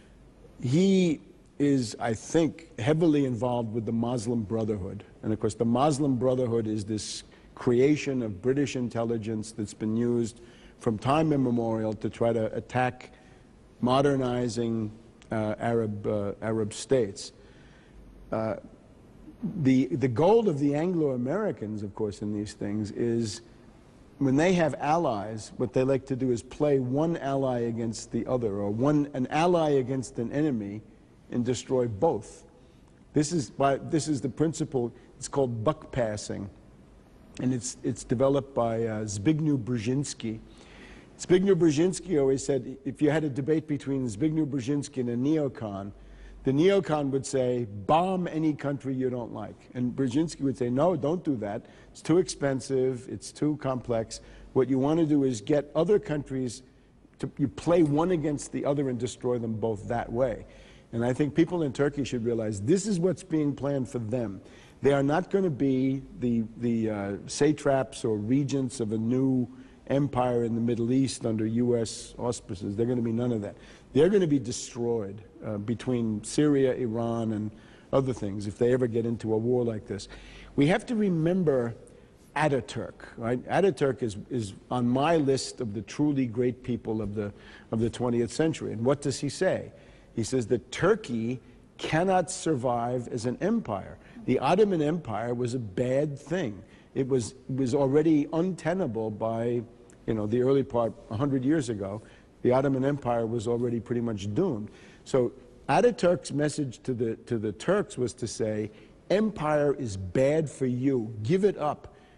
He is, I think, heavily involved with the Muslim Brotherhood. And of course, the Muslim Brotherhood is this creation of British intelligence that's been used from time immemorial to try to attack modernizing uh, Arab, uh, Arab states. Uh, the, the goal of the Anglo-Americans, of course, in these things is when they have allies, what they like to do is play one ally against the other, or one, an ally against an enemy, and destroy both. This is, by, this is the principle, it's called buck passing. And it's, it's developed by uh, Zbigniew Brzezinski. Zbigniew Brzezinski always said, if you had a debate between Zbigniew Brzezinski and a neocon, the neocon would say, bomb any country you don't like. And Brzezinski would say, no, don't do that. It's too expensive, it's too complex. What you want to do is get other countries, to, you play one against the other and destroy them both that way. And I think people in Turkey should realize this is what's being planned for them. They are not going to be the, the uh, satraps or regents of a new empire in the Middle East under U S auspices. They're going to be none of that. They're going to be destroyed uh, between Syria, Iran, and other things if they ever get into a war like this. We have to remember Ataturk, right? Ataturk is, is on my list of the truly great people of the, of the twentieth century. And what does he say? He says that Turkey cannot survive as an empire. The Ottoman Empire was a bad thing. It was, was already untenable by, you know, the early part, a hundred years ago. The Ottoman Empire was already pretty much doomed. So Ataturk's message to the, to the Turks was to say, empire is bad for you, give it up.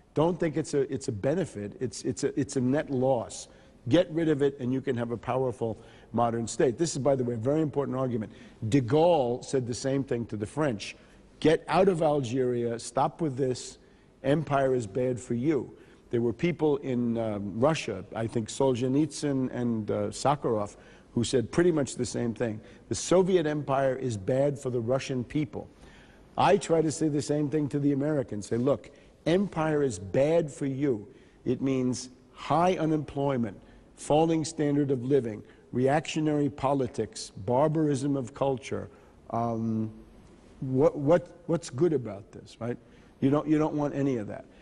Don't think it's a, it's a benefit. It's, it's, a, it's a net loss. Get rid of it, and you can have a powerful modern state. This is, by the way, a very important argument. De Gaulle said the same thing to the French. Get out of Algeria. Stop with this. Empire is bad for you. There were people in um, Russia, I think Solzhenitsyn and uh, Sakharov, who said pretty much the same thing. The Soviet Empire is bad for the Russian people. I try to say the same thing to the Americans. Say, look, empire is bad for you. It means high unemployment, falling standard of living, reactionary politics, barbarism of culture. Um, what, what, what's good about this, right? You don't, you don't want any of that.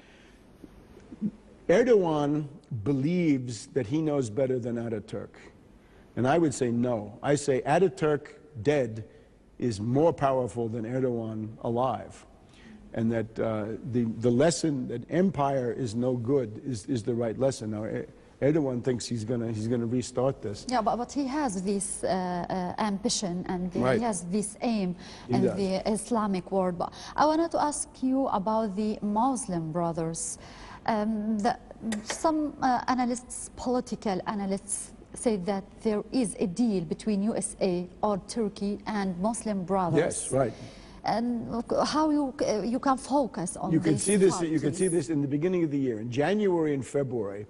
Erdogan believes that he knows better than Ataturk. And I would say no. I say Ataturk dead is more powerful than Erdogan alive. And that uh, the, the lesson that empire is no good is, is the right lesson. Now, Erdogan thinks he's going he's gonna restart this.
Yeah, but, but he has this uh, uh, ambition and the,
right.
he has this aim
he
in
does.
the Islamic world. But I wanted to ask you about the Muslim brothers. Um, the, some uh, analysts, political analysts, say that there is a deal between U S A or Turkey and Muslim brothers.
Yes, right.
And how you uh, you can focus on
you can
these
see this.
parties.
You can see this in the beginning of the year, in January and February.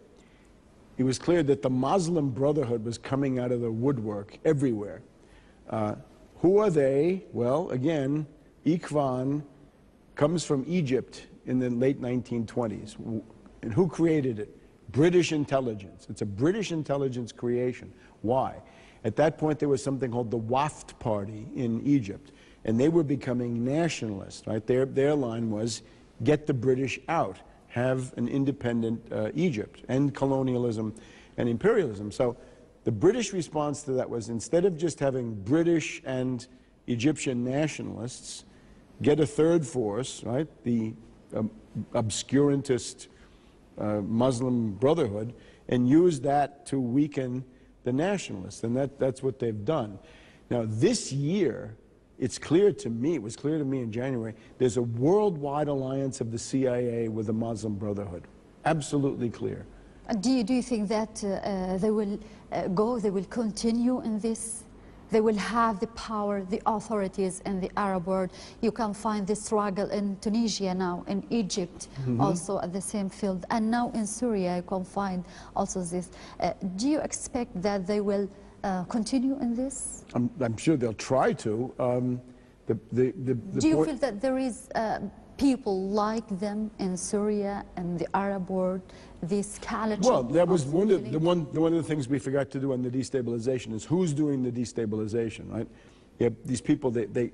It was clear that the Muslim Brotherhood was coming out of the woodwork everywhere. Uh, who are they? Well, again, Ikhwan comes from Egypt in the late nineteen twenties. And who created it? British intelligence. It's a British intelligence creation. Why? At that point, there was something called the Waft Party in Egypt, and they were becoming nationalists, right? Their, their line was, get the British out, have an independent uh, Egypt, end colonialism and imperialism. So the British response to that was, instead of just having British and Egyptian nationalists, get a third force, right? The um, obscurantist Uh, Muslim Brotherhood, and use that to weaken the nationalists, and that, that's what they've done. Now, this year, it's clear to me, it was clear to me in January, there's a worldwide alliance of the C I A with the Muslim Brotherhood. Absolutely clear.
Do you, do you think that uh, uh, they will uh, go, they will continue in this? They will have the power, the authorities in the Arab world. You can find the struggle in Tunisia now, in Egypt, mm-hmm. also at the same field. And now in Syria, you can find also this. Uh, do you expect that they will uh, continue in this? I'm,
I'm sure they'll try to. Um, the, the, the, the
do you feel that there is uh, people like them in Syria and the Arab world? This
well, that was one of the one the one of the things we forgot to do on the destabilization is who's doing the destabilization, right? You have these people. They, they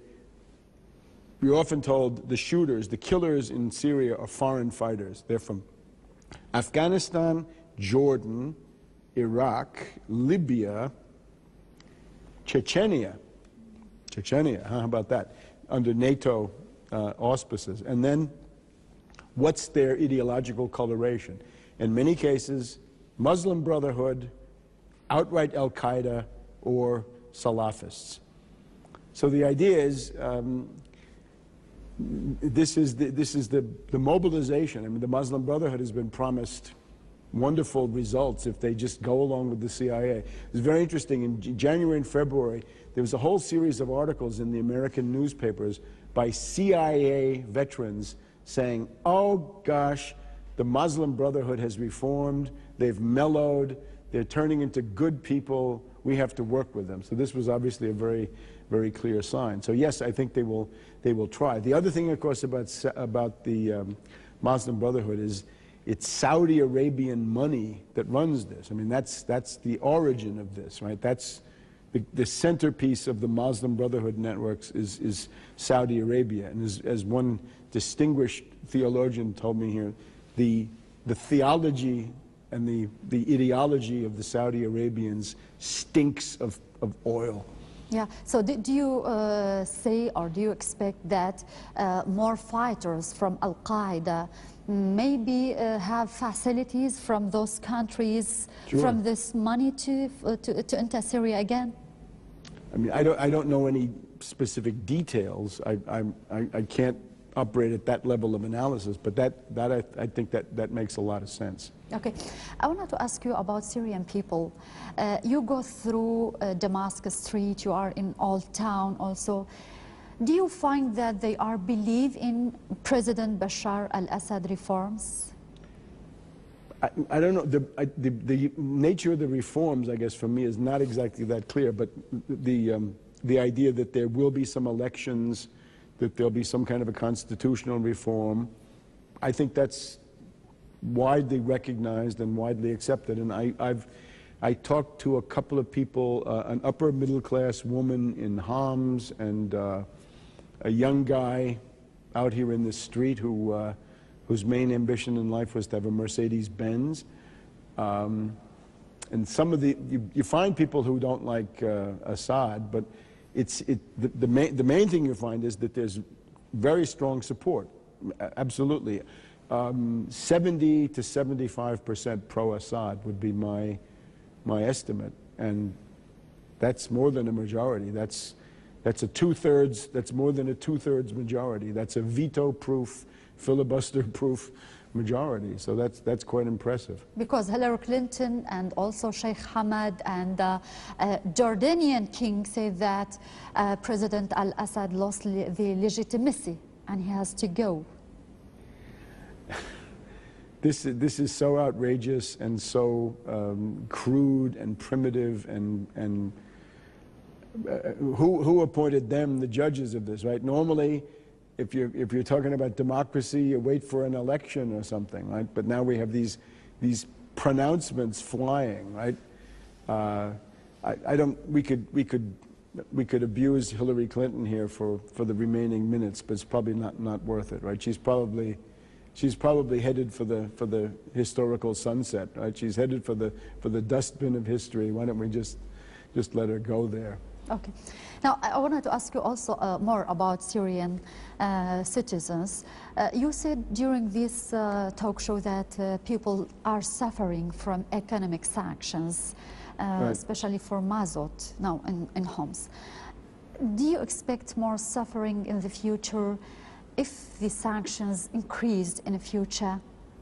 we're often told the shooters, the killers in Syria are foreign fighters. They're from Afghanistan, Jordan, Iraq, Libya, Chechnya, Chechnya. How about that? Under NATO uh, auspices, and then what's their ideological coloration? In many cases, Muslim Brotherhood, outright Al-Qaeda, or Salafists. So the idea is, um, this is, the, this is the, the mobilization. I mean, the Muslim Brotherhood has been promised wonderful results if they just go along with the C I A. It's very interesting. In January and February, there was a whole series of articles in the American newspapers by C I A veterans saying, oh, gosh, the Muslim Brotherhood has reformed, they've mellowed, they're turning into good people, we have to work with them. So this was obviously a very, very clear sign. So yes, I think they will, they will try. The other thing, of course, about, about the um, Muslim Brotherhood is it's Saudi Arabian money that runs this. I mean, that's, that's the origin of this, right? That's the, the centerpiece of the Muslim Brotherhood networks is, is Saudi Arabia. And as, as one distinguished theologian told me here, The, the theology and the, the ideology of the Saudi Arabians stinks of, of oil.
Yeah, so do, do you uh, say or do you expect that uh, more fighters from Al-Qaeda maybe uh, have facilities from those countries,
sure.
from this money to, uh, to, to enter Syria again?
I mean, I don't, I don't know any specific details. I, I, I can't operate at that level of analysis, but that, that I, I think that, that makes a lot of sense.
Okay, I wanted to ask you about Syrian people. Uh, you go through uh, Damascus Street, you are in Old Town also. Do you find that they are believe in President Bashar al-Assad reforms?
I, I don't know, the, I, the, the nature of the reforms, I guess, for me is not exactly that clear, but the, um, the idea that there will be some elections, that there'll be some kind of a constitutional reform, I think that's widely recognized and widely accepted. And I, I've I talked to a couple of people, uh, an upper middle class woman in Homs and uh, a young guy out here in the street who, uh, whose main ambition in life was to have a Mercedes Benz. Um, and some of the, you, you find people who don't like uh, Assad, but it's, it, the, the, main, the main thing you find is that there's very strong support, absolutely. Um, seventy to seventy-five percent pro-Assad would be my, my estimate, and that's more than a majority. That's, that's a two-thirds, that's more than a two-thirds majority. That's a veto-proof, filibuster-proof majority, so that's, that's quite impressive.
Because Hillary Clinton and also Sheikh Hamad and uh, uh, Jordanian king say that uh, President al-Assad lost le the legitimacy and he has to go.
This, this is so outrageous and so um, crude and primitive, and, and uh, who, who appointed them the judges of this, right? Normally, if you're, if you're talking about democracy, you wait for an election or something, right? But now we have these, these pronouncements flying, right? Uh, I, I don't, we could, we could, we could abuse Hillary Clinton here for, for the remaining minutes, but it's probably not, not worth it, right? She's probably, she's probably headed for the, for the historical sunset, right? She's headed for the, for the dustbin of history. Why don't we just, just let her go there?
Okay. Now, I wanted to ask you also uh, more about Syrian uh, citizens. Uh, you said during this uh, talk show that uh, people are suffering from economic sanctions, uh, right. especially for Mazot now in, in Homs. Do you expect more suffering in the future if the sanctions increased in the future?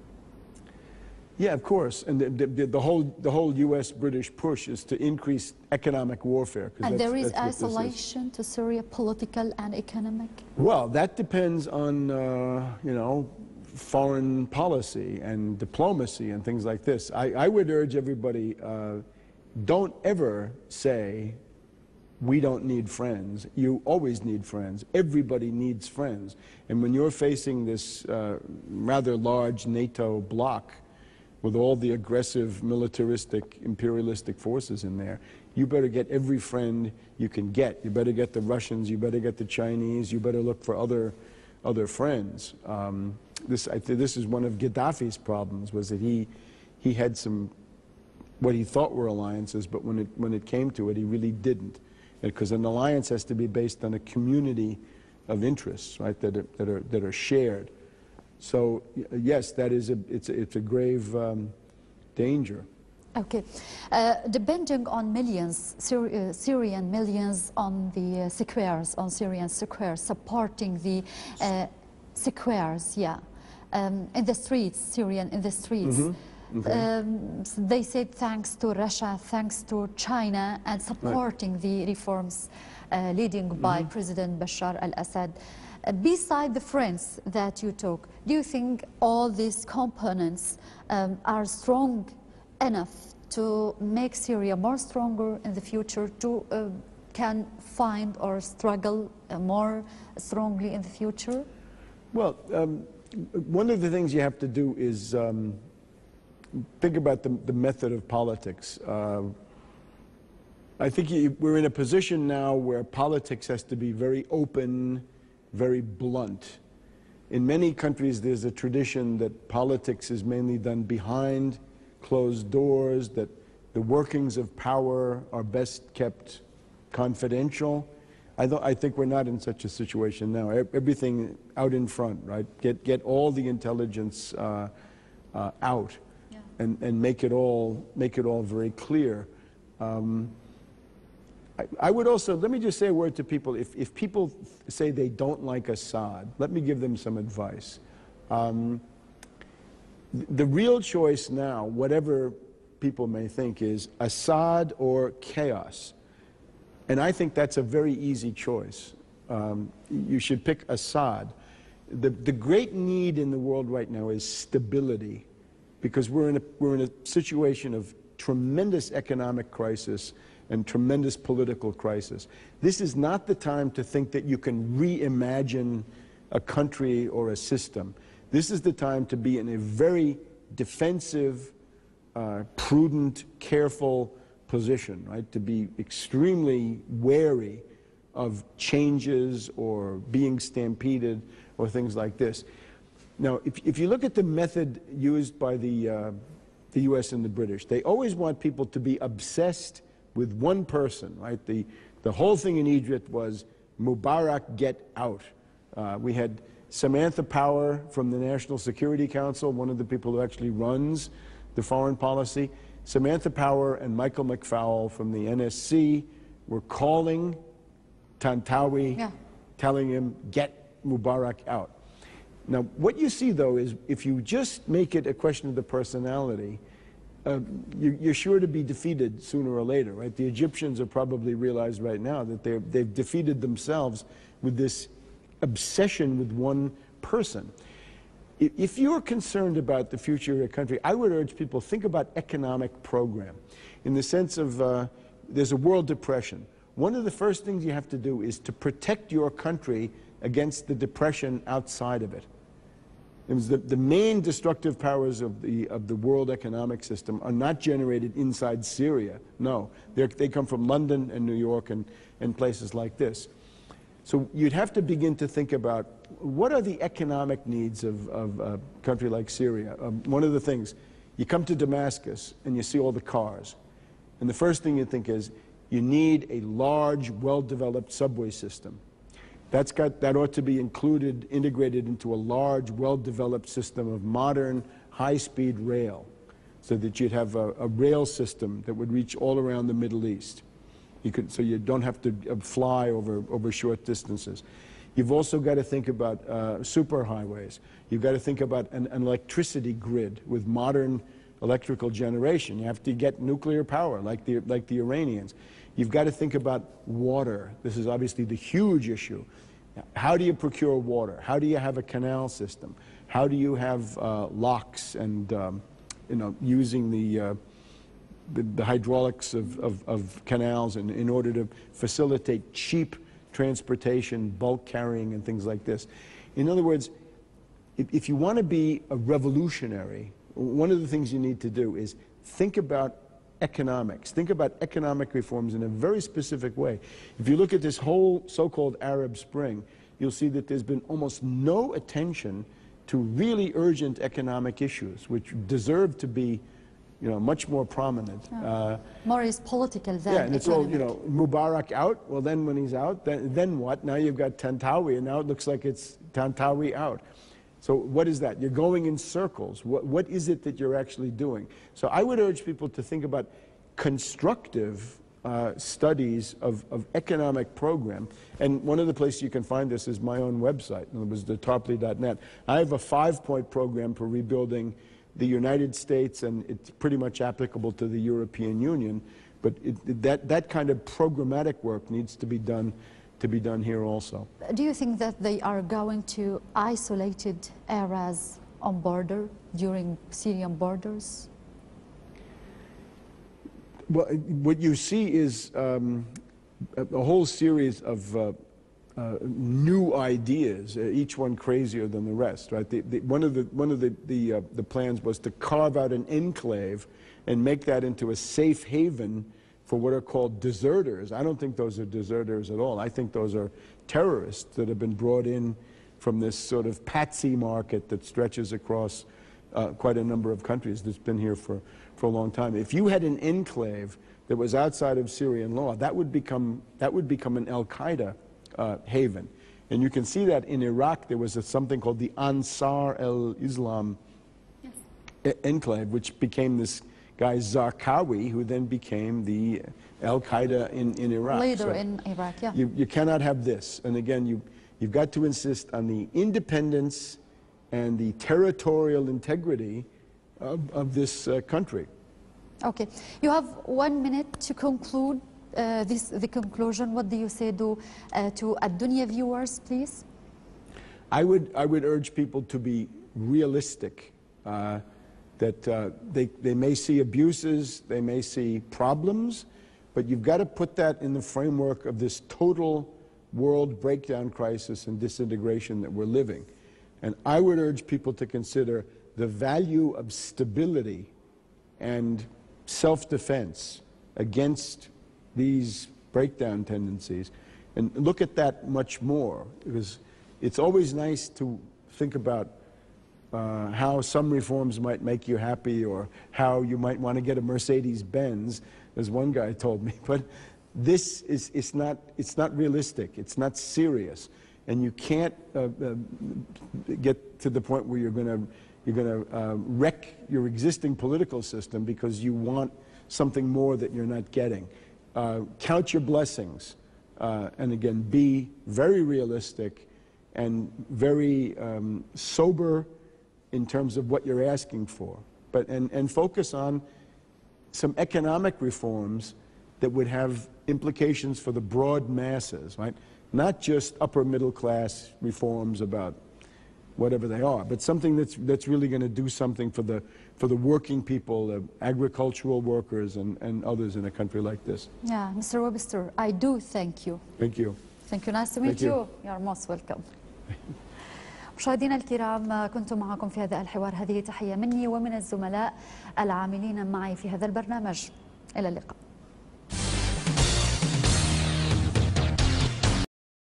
Yeah, of course, and the, the, the whole the whole U S British push is to increase economic warfare.
And there is isolation to Syria, political and economic?
Well, that depends on, uh, you know, foreign policy and diplomacy and things like this. I, I would urge everybody, uh, don't ever say, we don't need friends. You always need friends. Everybody needs friends. And when you're facing this uh, rather large NATO bloc, with all the aggressive, militaristic, imperialistic forces in there, you better get every friend you can get. You better get the Russians, you better get the Chinese, you better look for other, other friends. Um, this, I th this is one of Gaddafi's problems, was that he, he had some, what he thought were alliances, but when it, when it came to it, he really didn't. Because an alliance has to be based on a community of interests, right, that are, that are, that are shared. So yes, that is a, it's, a, it's a grave um, danger.
Okay. Uh, depending on millions, Syri uh, Syrian millions on the uh, squares, on Syrian squares, supporting the uh, squares, yeah, um, in the streets, Syrian in the streets. Mm-hmm. Okay. um, they said thanks to Russia, thanks to China, and supporting right. the reforms uh, leading mm-hmm. by President Bashar al-Assad. Uh, beside the friends that you talk, do you think all these components um, are strong enough to make Syria more stronger in the future, to uh, can find or struggle uh, more strongly in the future? Well,
um, one of the things you have to do is um, think about the, the method of politics. Uh, I think you, we're in a position now where politics has to be very open, very blunt. In many countries, there's a tradition that politics is mainly done behind closed doors, that the workings of power are best kept confidential. I, th I think we're not in such a situation now. E everything out in front, right? Get, get all the intelligence uh, uh, out yeah. and, and make it all, make it all very clear. Um, I, I would also, let me just say a word to people. If, if people say they don't like Assad, let me give them some advice. Um, the real choice now, whatever people may think, is Assad or chaos. And I think that's a very easy choice. Um, you should pick Assad. The, the great need in the world right now is stability, because we're in a, we're in a situation of tremendous economic crisis and tremendous political crisis. This is not the time to think that you can reimagine a country or a system. This is the time to be in a very defensive, uh, prudent, careful position, right? To be extremely wary of changes or being stampeded or things like this. Now, if, if you look at the method used by the, uh, the U S and the British, they always want people to be obsessed with one person, right? The, the whole thing in Egypt was Mubarak, get out. Uh, we had Samantha Power from the National Security Council, one of the people who actually runs the foreign policy. Samantha Power and Michael McFowle from the N S C were calling Tantawi, yeah. telling him, get Mubarak out. Now, what you see, though, is if you just make it a question of the personality, uh, you, you're sure to be defeated sooner or later, right? The Egyptians have probably realized right now that they're, they've defeated themselves with this obsession with one person. If you're concerned about the future of your country, I would urge people, think about economic program, in the sense of uh, there's a world depression. One of the first things you have to do is to protect your country against the depression outside of it. It was the, the main destructive powers of the, of the world economic system are not generated inside Syria. No, They're, they come from London and New York and, and places like this. So you'd have to begin to think about what are the economic needs of, of a country like Syria. Um, one of the things, you come to Damascus and you see all the cars. And the first thing you think is, you need a large, well-developed subway system. That's got, that ought to be included, integrated into a large, well-developed system of modern, high-speed rail, so that you'd have a, a rail system that would reach all around the Middle East. You could, so you don't have to uh, fly over, over short distances. You've also got to think about uh, superhighways. You've got to think about an, an electricity grid with modern electrical generation. You have to get nuclear power, like the, like the Iranians. You've got to think about water. This is obviously the huge issue. How do you procure water? How do you have a canal system? How do you have uh, locks and, um, you know, using the, uh, the, the hydraulics of, of, of canals in, in order to facilitate cheap transportation, bulk carrying, and things like this? In other words, if, if you want to be a revolutionary, one of the things you need to do is think about economics. Think about economic reforms in a very specific way. If you look at this whole so-called Arab Spring, you'll see that there's been almost no attention to really urgent economic issues, which deserve to be, you know, much more prominent.
Yeah.
Uh,
more is political than
Yeah, and it's
economic.
all, you know, Mubarak out. Well, then when he's out, then, then what? Now you've got Tantawi, and now it looks like it's Tantawi out. So what is that? You're going in circles. What, what is it that you're actually doing? So I would urge people to think about constructive uh, studies of, of economic program. And one of the places you can find this is my own website. In other words, the tarpley dot net. I have a five-point program for rebuilding the United States, and it's pretty much applicable to the European Union. But it, that, that kind of programmatic work needs to be done to be done here also.
Do you think that they are going to isolated areas on border during Syrian borders?
Well, what you see is um, a, a whole series of uh, uh, new ideas, uh, each one crazier than the rest, right? The, the, one of the one of the the, uh, the plans was to carve out an enclave and make that into a safe haven for what are called deserters. I don't think those are deserters at all. I think those are terrorists that have been brought in from this sort of patsy market that stretches across uh, quite a number of countries that's been here for, for a long time. If you had an enclave that was outside of Syrian law, that would become, that would become an Al-Qaeda uh, haven. And you can see that in Iraq there was a, something called the Ansar al-Islam yes. enclave, which became this guy Zarqawi, who then became the Al-Qaeda in, in Iraq.
Leader
So
in Iraq, yeah.
you, you cannot have this. And again, you, you've got to insist on the independence and the territorial integrity of, of this uh, country.
Okay, you have one minute to conclude uh, this, the conclusion. What do you say to, uh, to Ad-Dunya viewers, please?
I would, I would urge people to be realistic, uh, that uh, they, they may see abuses, they may see problems, but you've got to put that in the framework of this total world breakdown crisis and disintegration that we're living. And I would urge people to consider the value of stability and self-defense against these breakdown tendencies, and look at that much more, because it's always nice to think about uh, how some reforms might make you happy, or how you might want to get a Mercedes Benz, as one guy told me. But this is it's not it's not realistic. It's not serious, and you can't uh, uh, get to the point where you're going to you're going to uh, wreck your existing political system because you want something more that you're not getting. Uh, count your blessings, uh, and again, be very realistic and very um, sober in terms of what you're asking for, but and, and focus on some economic reforms that would have implications for the broad masses, right? Not just upper middle class reforms about whatever they are, but something that's that's really going to do something for the for the working people, the agricultural workers, and, and others in a country like this.
Yeah, Mister Webster, I do thank you.
Thank you.
Thank you. Nice to meet
Thank you.
you. You're most welcome. مشاهدينا الكرام، كنت معكم في هذا الحوار. هذه تحية مني ومن الزملاء العاملين معي في هذا البرنامج. إلى اللقاء.